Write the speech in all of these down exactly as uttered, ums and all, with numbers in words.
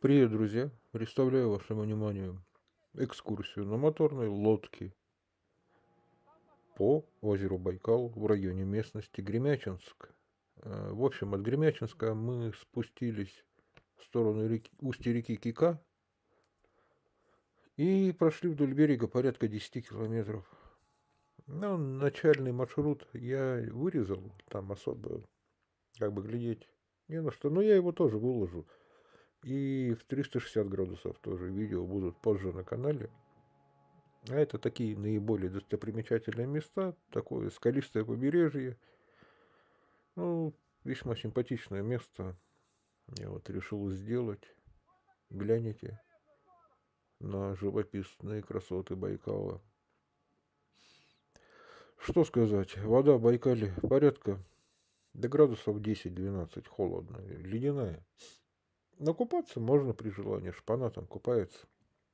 Привет, друзья! Представляю вашему вниманию экскурсию на моторной лодке по озеру Байкал в районе местности Гремячинск. Э, В общем, от Гремячинска мы спустились в сторону реки- устья реки Кика и прошли вдоль берега порядка десяти километров. Ну, начальный маршрут я вырезал, там особо как бы глядеть не на что, но я его тоже выложу. И в триста шестьдесят градусов тоже видео будут позже на канале. А это такие наиболее достопримечательные места, такое скалистое побережье. Ну, весьма симпатичное место. Я вот решил сделать. Гляните на живописные красоты Байкала. Что сказать, вода в Байкале порядка до градусов десять-двенадцать, холодная, ледяная. Но купаться можно при желании, шпана там купается.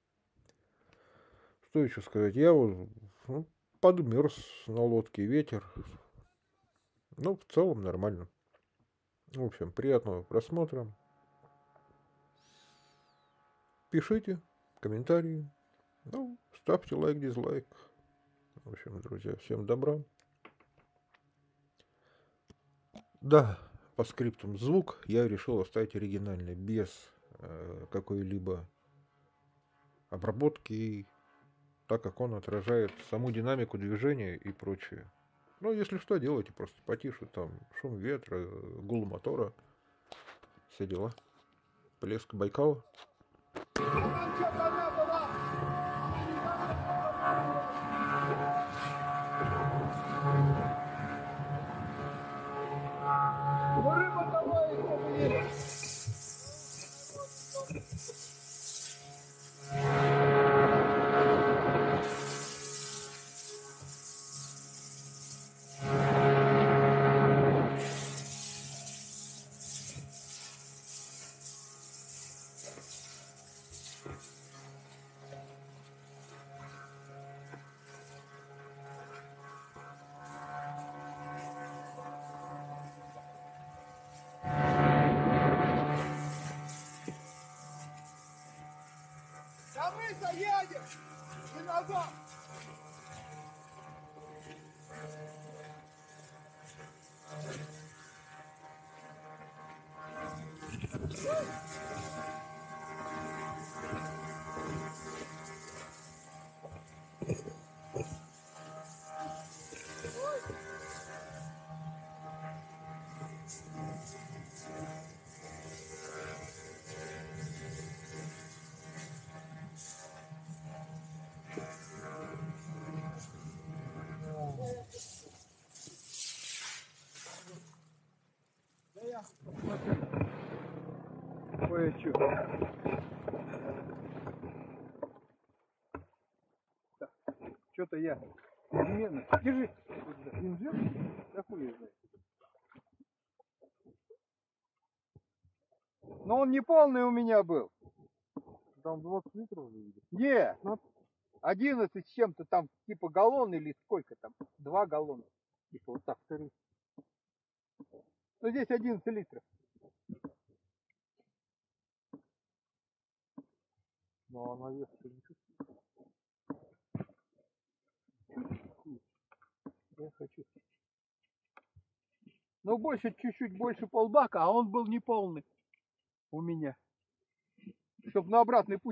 Что еще сказать, я вот ну, подмерз на лодке, ветер. Ну, в целом нормально. В общем, приятного просмотра. Пишите комментарии. Ну, ставьте лайк, дизлайк. В общем, друзья, всем добра. Да, по скриптам звук я решил оставить оригинальный, без э, какой-либо обработки, так как он отражает саму динамику движения и прочее. Ну, если что, делайте просто потише, там шум ветра, гул мотора, все дела. Плеск Байкала. Да мы заедем! Не назад! Да я кое-что. Что-то я изменно. Держи. Не взял? Да хуй его знает. Но он не полный у меня был. Там двадцать литров уже видишь? Не, одиннадцать с чем-то там, типа галлон или сколько там? Два галлона. Типа вот так. Ну здесь одиннадцать литров. Ну а на вес ты не чувствуешь? Я хочу. Ну больше, чуть-чуть больше полбака, а он был не полный у меня. Чтобы на обратный путь.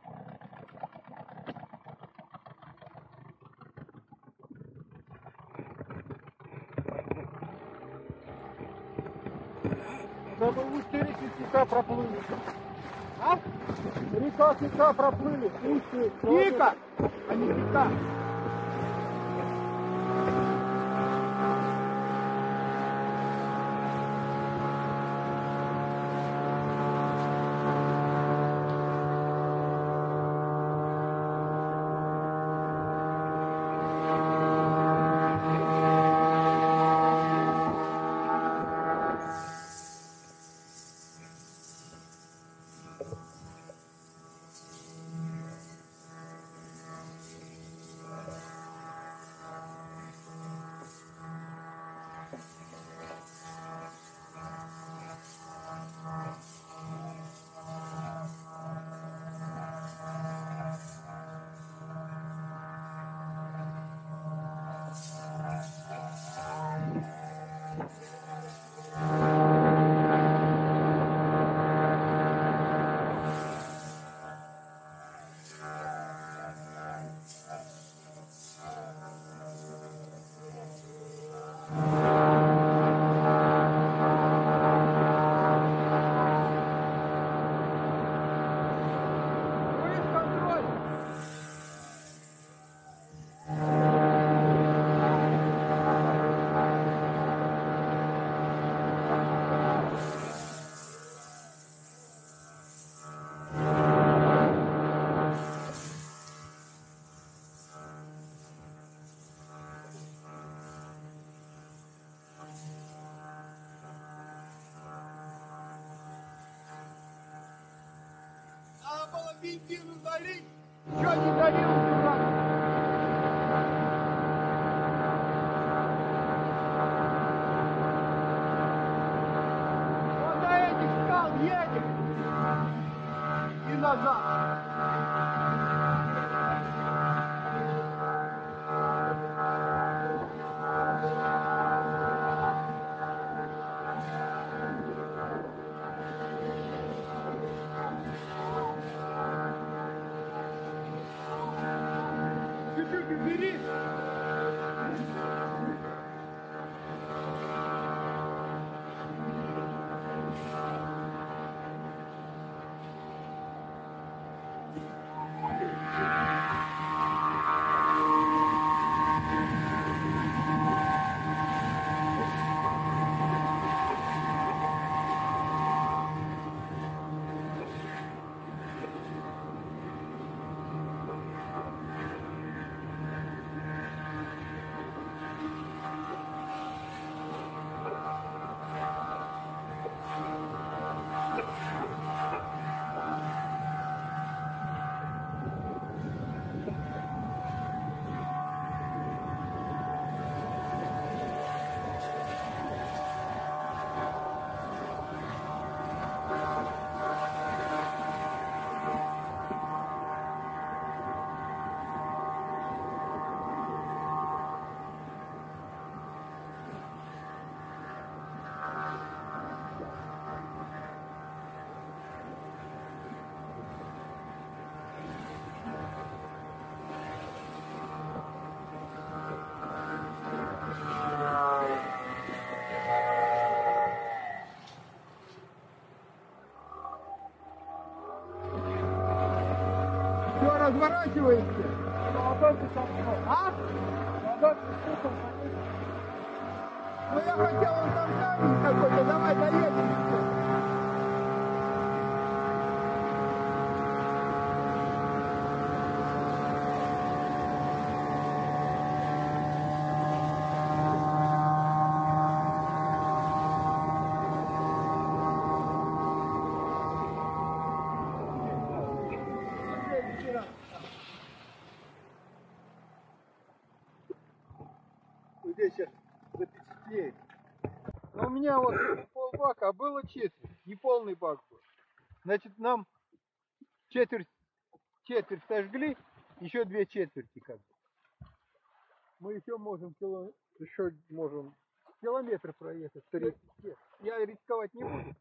Чтобы устье реки Кика проплыли. А? Река Кика проплыли. Устье. Кика, а не Кика. бензину залить. Что не залил, дурак? Вот до этих скал едем. И назад. Чуть-чуть убери. Все, разворачиваешься. А? Ну я хотел, он там камень какой-то, давай доедем. Здесь сейчас запечатлеет. Но у меня вот полбака, а было четверть, не полный бак был. Значит, нам четверть, четверть сожгли, еще две четверти как бы. Мы еще можем кило, еще можем километр проехать. Три. Я рисковать не буду.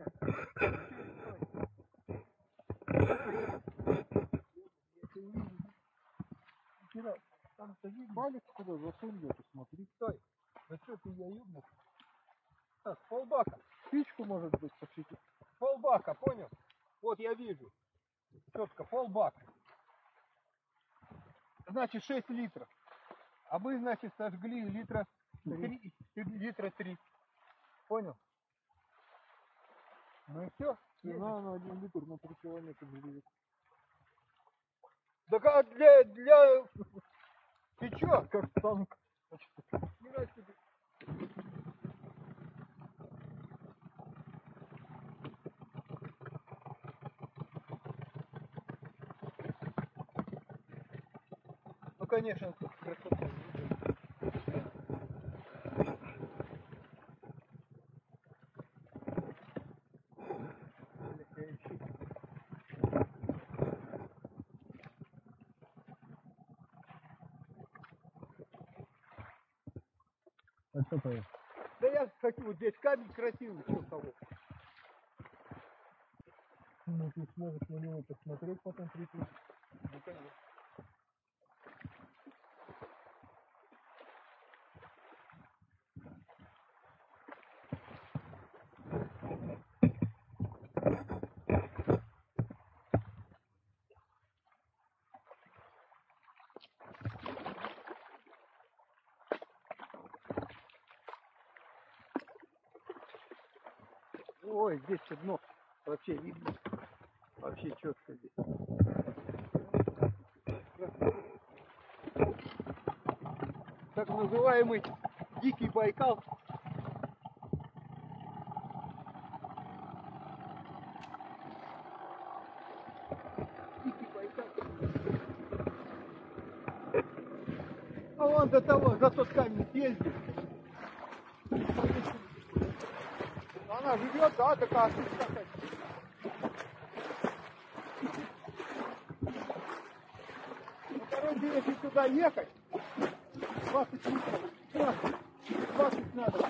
Там садись, палец куда засунь, посмотри. Стой. Да что ты, я юбнул? Так, полбака. Спичку, может быть, посветить. Полбака, понял? Вот я вижу. Четко, полбака. Значит, шесть литров. А мы, значит, сожгли литра три. Литра три. Понял? Ну и все. Цена на один литр на три километра живет. Так а для, для... Ты чё? Как танк. Хера себе. Ну, конечно, тут красота. А что то? Да я хочу, вот здесь камень красивый, что того. Ну ты сможешь на него посмотреть, потом прийти. Ну, конечно. Ой, здесь дно вообще видно. Вообще четко здесь. Так называемый Дикий Байкал. А вон до того, за тот камень съездит. Она живет, да, такая какая. Ну, короче, если туда ехать, двадцать минут, двадцать, двадцать надо.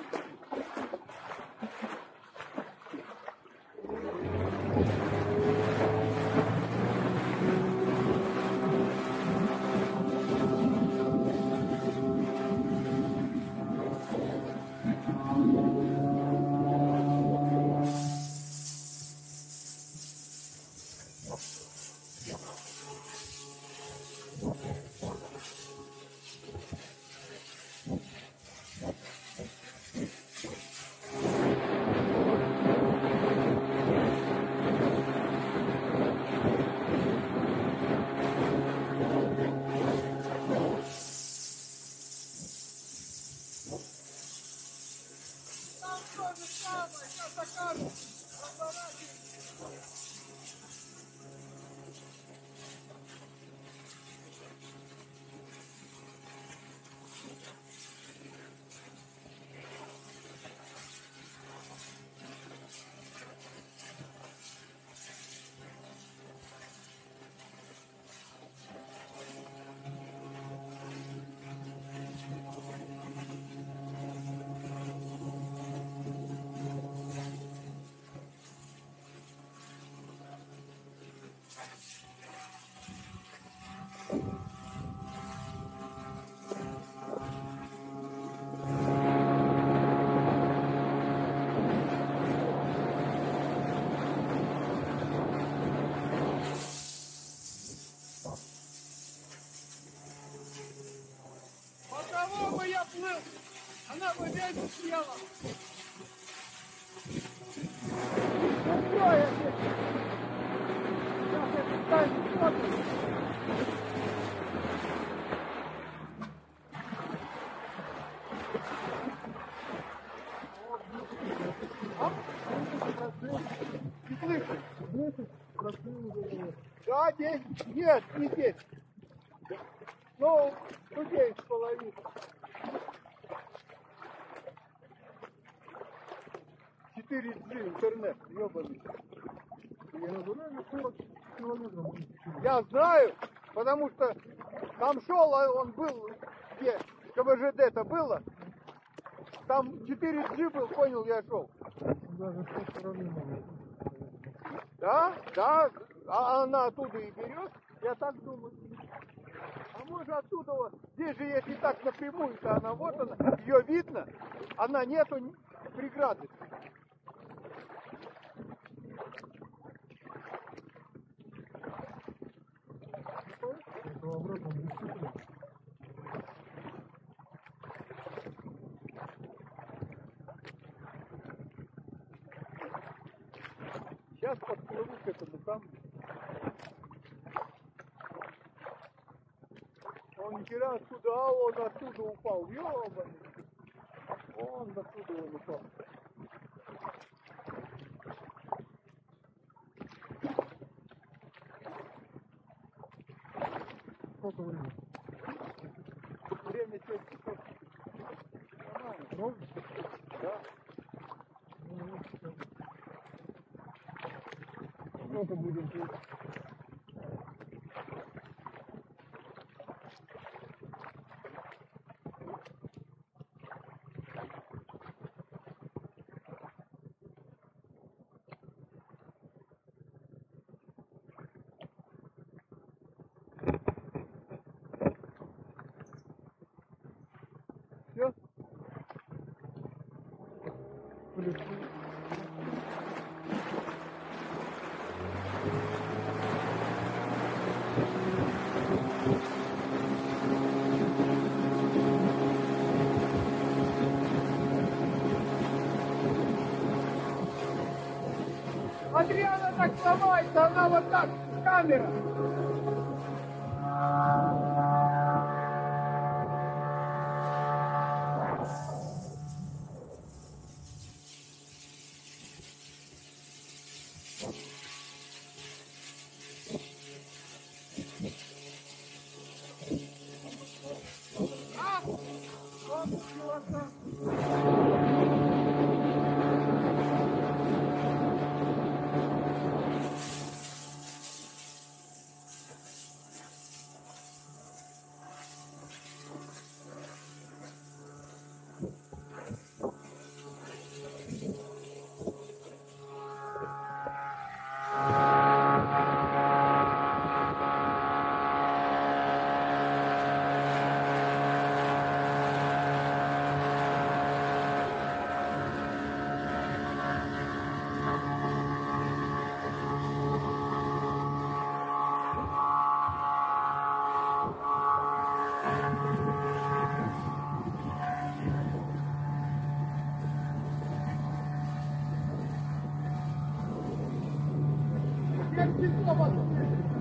Она бы весь съела. Ну что я здесь? Сейчас это станет смотрим. А? Не слышишь? десять процентов. Да, десять. Нет, не десять. Ну, ну девять с половиной. четыре джи интернет, ёбаный. Я набираю сорок километров. Я знаю, потому что там шел, а он был, где КВЖД-то было. Там четыре джи был, понял, я шел. Даже с той стороны надо. Да, да, а она оттуда и берет, я так думаю. А может оттуда, вот, здесь же если так напрямую, то она вот она, ее видно, она нету преграды. Это в обратном движении. Сейчас подплыву к этому там. Он вчера оттуда, а он оттуда упал. Ёбаный. Он оттуда он упал. Сколько времени? Время семь часов. Нормально. Ровно? Да. Ну, вот так. Сколько будем тут? Все? Плюс. Смотри, она так сломается, она вот так, камера. А, Как часов открыли.